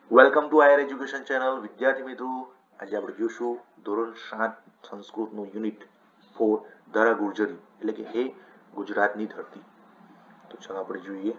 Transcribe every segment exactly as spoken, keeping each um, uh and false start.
Welcome to our education channel. વિદ્યાર્થી મિત્રો, આજે આપણે જોઈશું ધોરણ સાત સંસ્કૃતનું યુનિટ ફોર ધરા ગુર્જરી એટલે કે હે ગુજરાતની ધરતી. તો ચાલો આપણે જોઈએ.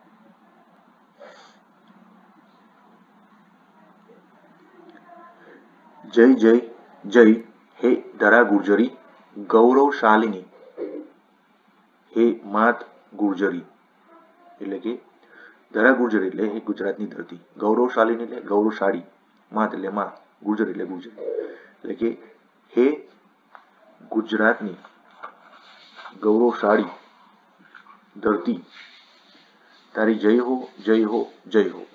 જય જય જય હે ધરા ગુર્જરી, ગૌરવશાલિની હે માત ગુર્જરી એટલે કે ધરા ગુર્જરી એટલે હે ગુજરાતની ધરતી, ગૌરવશાલિની એટલે ગૌરવશાળી, માત એટલે માં, ગુર્જર એટલે ગુર્જર એટલે કે હે ગુજરાતની ગૌરવશાળી ધરતી, તારી જય હો જય હો જય હો.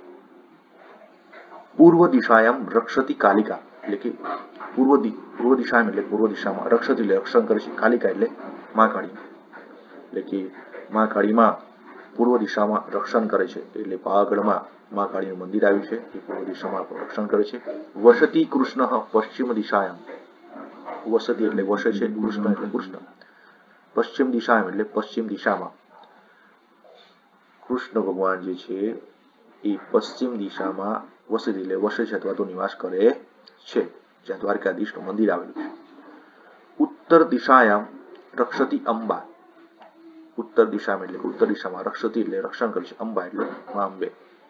પૂર્વ દિશાયામ રક્ષતી કાલિકા એટલે કે પૂર્વ પૂર્વ દિશામાં એટલે પૂર્વ દિશામાં, રક્ષતી એટલે રક્ષણ કરે છે, કાલિકા એટલે માં કાળી એટલે કે માં કાળીમાં પૂર્વ દિશામાં રક્ષણ કરે છે. એટલે પાવાગઢમાં માં કાળીનું મંદિર આવ્યું છે, એ પૂર્વ દિશામાં રક્ષણ કરે છે. વસતી કૃષ્ણ પશ્ચિમ દિશાયામ, વસતી એટલે વસે છે, કૃષ્ણ એટલે કૃષ્ણ, પશ્ચિમ દિશામાં એટલે પશ્ચિમ દિશામાં કૃષ્ણ ભગવાન જે છે એ પશ્ચિમ દિશામાં વસતી એટલે વસે છે અથવા તો નિવાસ કરે છે, જ્યાં દ્વારકાધીશનું મંદિર આવેલું છે. ઉત્તર દિશાયામ રક્ષતી અંબા, ઉત્તર દિશામાં એટલે ઉત્તર દિશામાં રક્ષતી એટલે રક્ષણ કરે છે, અંબા એટલે મા અંબે,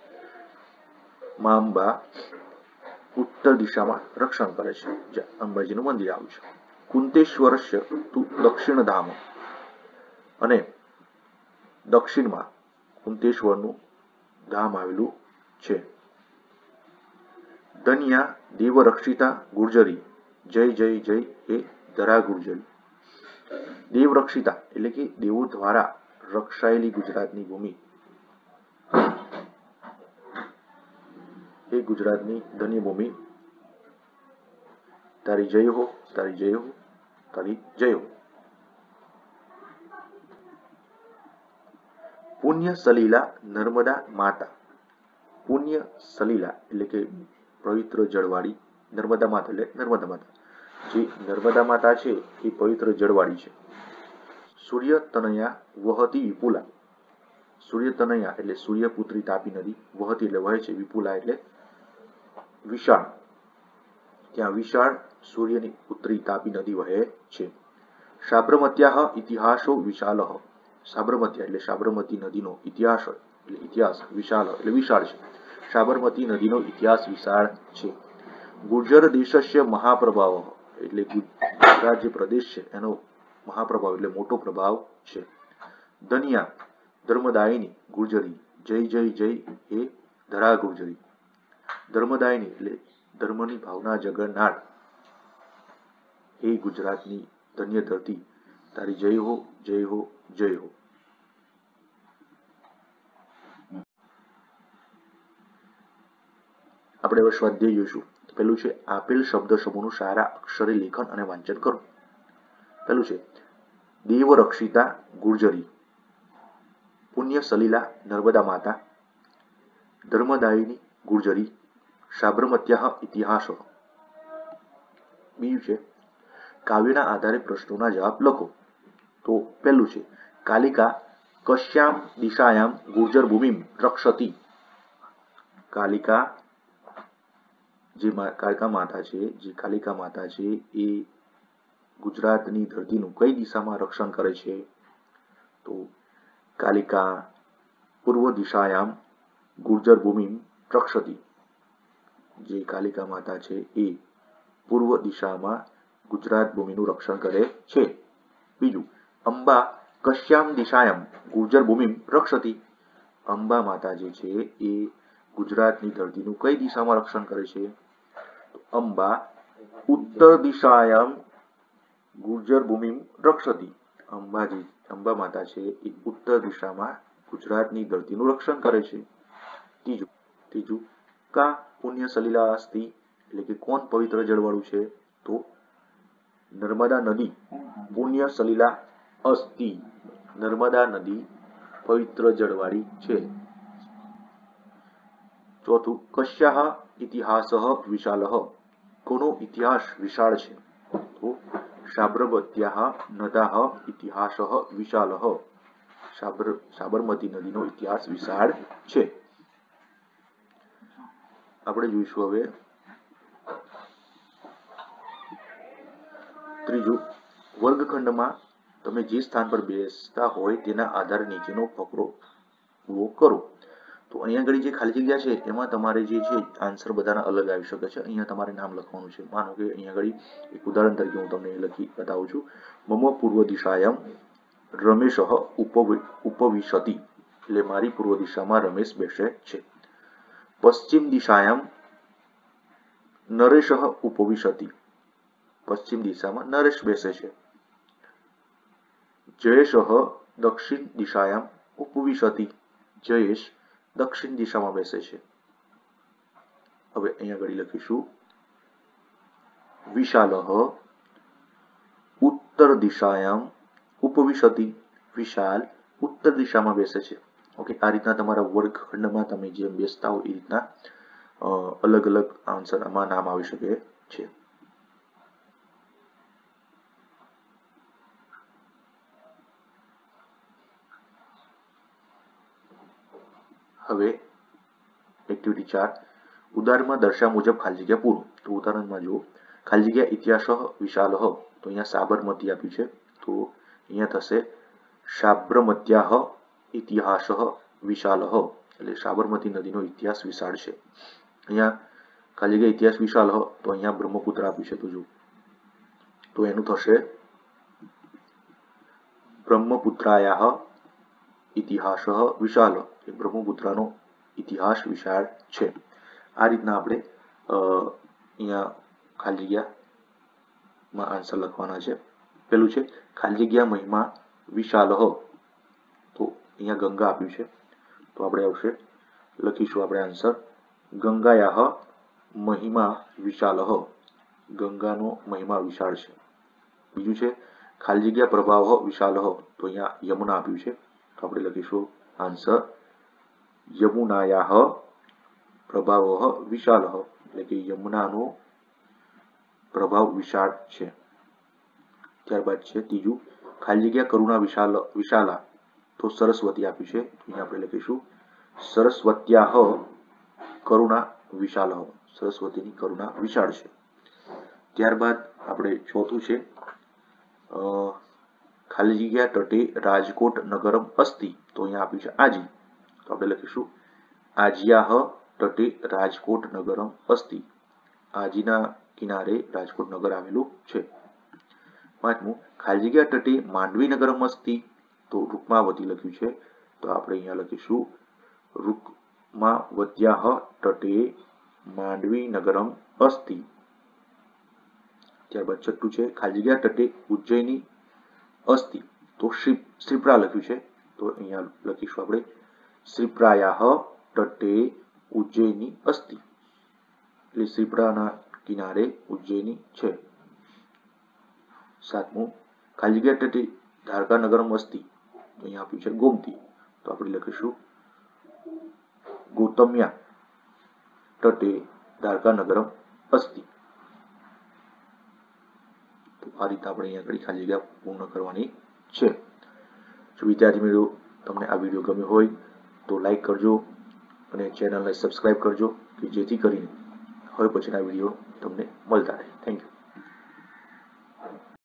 મા અંબા ઉત્તર દિશામાં રક્ષણ કરે છે, જ્યાં અંબાજીનું મંદિર આવ્યું છે. કુંતેશ્વરસ્ય તુ દક્ષિણ ધામ, અને દક્ષિણમાં કુંતેશ્વરનું ધામ આવેલું છે. ધન્યા દેવરક્ષિતા ગુર્જરી, જય જય જય હે ધરા ગુર્જરી. દેવરક્ષિતા એટલે કે દેવો દ્વારા રક્ષાયેલી ગુજરાતની ભૂમિ, એ ગુજરાતની ધન્ય ભૂમિ, તારી જય હો તારી જય હો તારી જય હો. પુણ્ય સલીલા નર્મદા માતા, પુણ્ય સલીલા એટલે કે પવિત્ર જળવાળી, નર્મદા માતા એટલે નર્મદા માતા, જે નર્મદા માતા છે એ પવિત્ર જળવાળી છે. સૂર્ય તનયા વહતી વિપુલા, સૂર્ય તનયા એટલે સૂર્યપુત્રી તાપી નદી, વહતી એટલે વહે છે, વિપુલા એટલે વિશાળ, ત્યાં વિશાળ સૂર્યની પુત્રી તાપી નદી વહે છે. સાબરમત્યા ઇતિહાસો વિશાલ, સાબરમતી એટલે સાબરમતી નદીનો ઇતિહાસ એટલે ઇતિહાસ, વિશાલ એટલે વિશાળ છે, સાબરમતી નદીનો ઇતિહાસ વિશાળ છે. ગુર્જર દેશસ્ય મહાપ્રભાવ એટલે ગુજરાત જે પ્રદેશ છે એનો મહાપ્રભાવ એટલે મોટો પ્રભાવ છે. ધન્યા ધર્મદાયિની ગુર્જરી, જય જય જય હે ધરા ગુર્જરી. ધર્મદાયિની એટલે ધર્મની ભાવના જગન્નાર, હે ગુજરાતની ધન્ય ધરતી, તારી જય હો જય હો જય હો. આપણે હવે સ્વાધ્યાય જોઈશું. પેલું છે આપેલ શબ્દ સમૂહનું સારા અક્ષરે લેખન અને વાંચન કરો. પેલું છે દેવરક્ષિતા ગુર્જરી, પુણ્ય સલીલા નર્મદા માતા, ધર્મદાયિની ગુર્જરી, સાબરમત્યા ઇતિહાસ. બીજું છે કાવ્યના આધારે પ્રશ્નોના જવાબ લખો. તો પેલું છે કાલિકા કશ્યામ દિશાયામ ગુર્જર ભૂમિમ રક્ષતી, કાલિકા જે કાલિકા માતા છે, જે કાલિકા માતા છે એ ગુજરાતની ધરતીનું કઈ દિશામાં રક્ષણ કરે છે? તો કાલિકા પૂર્વ દિશાયામ ગુર્જર ભૂમિ રક્ષતી, જે કાલિકા માતા છે એ પૂર્વ દિશામાં ગુજરાત ભૂમિનું રક્ષણ કરે છે. બીજું અંબા કશ્યામ દિશાયામ ગુર્જર ભૂમિ રક્ષતી, અંબા માતા જે છે એ ગુજરાતની ધરતીનું કઈ દિશામાં રક્ષણ કરે છે? તો અંબા ઉત્તર દિશાયામ ગુર્જર ભૂમિ રક્ષતી, અંબાજી અંબા માતા છે એ ઉત્તર દિશામાં ગુજરાતની ધરતીનું રક્ષણ કરે છે. ત્રીજું ત્રીજું કા પુણ્ય સલીલા અસ્તિ એટલે કે કોણ પવિત્ર જળવાળું છે? તો નર્મદા નદી પુણ્ય સલીલા અસ્તિ, નર્મદા નદી પવિત્ર જળવાળી છે. ચોથું કશ્યાહ ઇતિહાસ વિશાલ, કોનો ઇતિહાસ વિશાળ છે? તો સાબરમત્યા નદાહ ઇતિહાસ વિશાલ, સાબર સાબરમતી નદીનો ઇતિહાસ વિશાળ છે. આપણે જોઈશું હવે ત્રીજું, વર્ગખંડમાં તમે જે સ્થાન પર બેસતા હોય તેના આધારે નીચેનો ફકરો પૂરો કરો. તો અહીંયા આગળ જે ખાલી જગ્યા છે એમાં તમારે જે છે આન્સર બધાના અલગ આવી શકે છે. અહીંયા તમારે નામ લખવાનું છે. માનો કે અહીંયા આગળ એક ઉદાહરણ તરીકે હું તમને લખી બતાવું છું. મમ પૂર્વ દિશાયામ રમેશ ઉપવિશતિ, એટલે મારી પૂર્વ દિશામાં રમેશ બેસે છે. પશ્ચિમ દિશાયામ નરેશ ઉપવિશતિ, પશ્ચિમ દિશામાં નરેશ બેસે છે. જયેશ દક્ષિણ દિશાયામ ઉપવિશતિ, જયેશ દક્ષિણ દિશામાં બેસે છે. હવે અહીંયા આગળ લખીશું વિશાલ ઉત્તર દિશાયામ ઉપવિશતિ, વિશાલ ઉત્તર દિશામાં બેસે છે. ઓકે, આ રીતના તમારા વર્ગખંડમાં તમે જેમ બેસતા હો એ રીતના અલગ અલગ આન્સર આમાં નામ આવી શકે છે. હવે એક્ટિવિટી ચાર, ઉદાહરણમાં દર્શાવ્યા મુજબ ખાલી જગ્યા પૂરો. તો ઉદાહરણમાં જુઓ, ખાલી જગ્યા ઇતિહાસ વિશાલ, તો અહીંયા સાબરમતી આપ્યું છે. તો અહીંયા થશે સાબરમત્યા ઇતિહાસ વિશાલ, એટલે સાબરમતી નદીનો ઇતિહાસ વિશાળ છે. અહીંયા ખાલી જગ્યા ઇતિહાસ વિશાલ, તો અહીંયા બ્રહ્મપુત્ર આપ્યું છે. તો જુઓ, તો એનું થશે બ્રહ્મપુત્રાયા ઇતિહાસ વિશાલ, એ બ્રહ્મપુત્રનો ઇતિહાસ વિશાળ છે. આ રીતના આપણે અહીંયા ખાલી જગ્યામાં આન્સર લખવાના છે. પેલું છે ખાલી જગ્યા મહિમા વિશાલ, તો અહીંયા ગંગા આપ્યું છે. તો આપણે આવશે, લખીશું આપણે આન્સર ગંગાયાહ મહિમા વિશાલ, ગંગાનો મહિમા વિશાળ છે. બીજું છે ખાલી જગ્યા પ્રભાવ વિશાલ, તો અહીંયા યમુના આપ્યું છે. તો આપણે લખીશું આન્સર યમુનાયાહ પ્રભાવ વિશાલ, એટલે કે યમુનાનો પ્રભાવ વિશાળ છે. ત્યારબાદ છે ત્રીજું, ખાલી જગ્યા કરુણા વિશાલ વિશાલા, તો સરસ્વતી આપ્યું છે. અહીંયા આપણે લખીશું સરસ્વત્યાહ કરુણા વિશાલ, સરસ્વતીની કરુણા વિશાળ છે. ત્યારબાદ આપણે ચોથું છે ખાલી જગ્યા તટે રાજકોટ નગરમ અસ્તિ, તો અહીંયા આપ્યું છે આજી. તો આપણે લખીશું આજિયાહ તટે રાજકોટ નગરમ અસ્તિ, આજીના કિનારે રાજકોટ નગર આવેલું છે. પાંચમું, ખાલી જગ્યા તટે માંડવી નગરમ અસ્તિ, તો રૂકમાવતી લખ્યું છે. તો આપણે અહીંયા લખીશું રૂકમાવત્યાહ તટે માંડવી નગરમ અસ્તિ. ત્યારબાદ છઠ્ઠું છે ખાલી જગ્યા તટે ઉજ્જૈની અસ્તિ, તો શ્રીપ્રા લખ્યું છે. તો અહીંયા લખીશું આપણે શ્રીપ્રાયાહ તટે ઉજ્જૈની અસ્તિ, એટલે શ્રીપ્રાના કિનારે ઉજ્જૈની છે. સાતમું, ખાલી જગ્યા તટે દ્વારકા નગરમ અસ્તિ, તો અહીંયા આપ્યું છે ગોમતી. તો આપણે લખીશું ગૌતમ્યા તટે દ્વારકા નગરમ અસ્તિ. તો આ રીતે આપણે અહીંયા આગળ ખાલી જગ્યા પૂર્ણ કરવાની છે. જો વિદ્યાર્થી મિત્રો તમને આ વિડીયો ગમ્યો હોય તો લાઈક કરજો અને ચેનલને સબસ્ક્રાઇબ કરજો, કે જેથી કરીને હવે પછીના વિડીયો તમને મળતા રહે. Thank you.